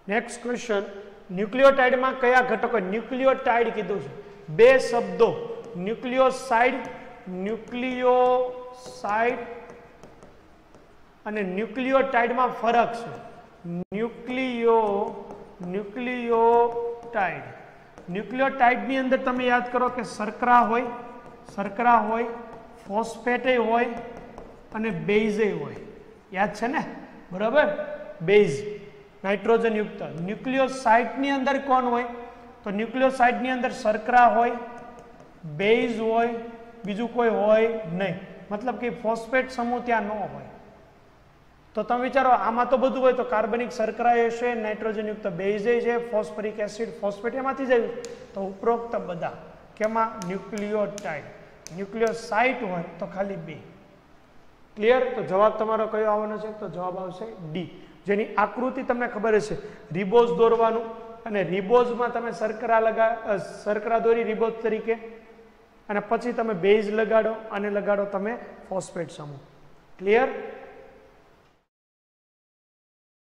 Next question, ન્યુક્લિયોટાઇડમાં કયા ઘટકો? Nucleotide કીધું છે, બે શબ્દો ન્યુક્લિયોસાઇડ અને ન્યુક્લિયોટાઇડમાં ફરક છે. ન્યુક્લિયોટાઇડની અંદર તમે યાદ કરો કે શર્કરા હોય, ફોસ્ફેટ હોય અને બેઝ હોય. યાદ છે ને? બરાબર, બેઝ નાઇટ્રોજન યુક્ત. ન્યુક્લિયોસાઇડની અંદર કોણ હોય? તો ન્યુક્લિયોસાઇડની અંદર શર્કરા હોય, બેઝ હોય, બીજું કોઈ હોય નહીં. મતલબ કે ફોસ્ફેટ સમૂહ ત્યાં ન હોય. તો તમે વિચારો આમાં તો બધું હોય, તો કાર્બનિક શર્કરા હશે, નાઇટ્રોજન યુક્ત બેઝ છે, ફોસ્ફરિક એસિડ ફોસ્ફેટ એમાંથી જ આવ્યું. તો ઉપરોક્ત બધા કેમાં? ન્યુક્લિયોટાઇડ. ન્યુક્લિયોસાઇડ હોય તો ખાલી બે. ક્લિયર? તો જવાબ તમારો કયો આવવાનો છે? તો જવાબ આવશે ડી, જેની આકૃતિ તમને ખબર હશે. રિબોઝ દોરવાનું અને રિબોઝમાં તમે શર્કરા દોરી રિબોઝ તરીકે, અને પછી તમે બેઝ લગાડો અને લગાડો તમે ફોસ્ફેટ સમૂહ. ક્લિયર?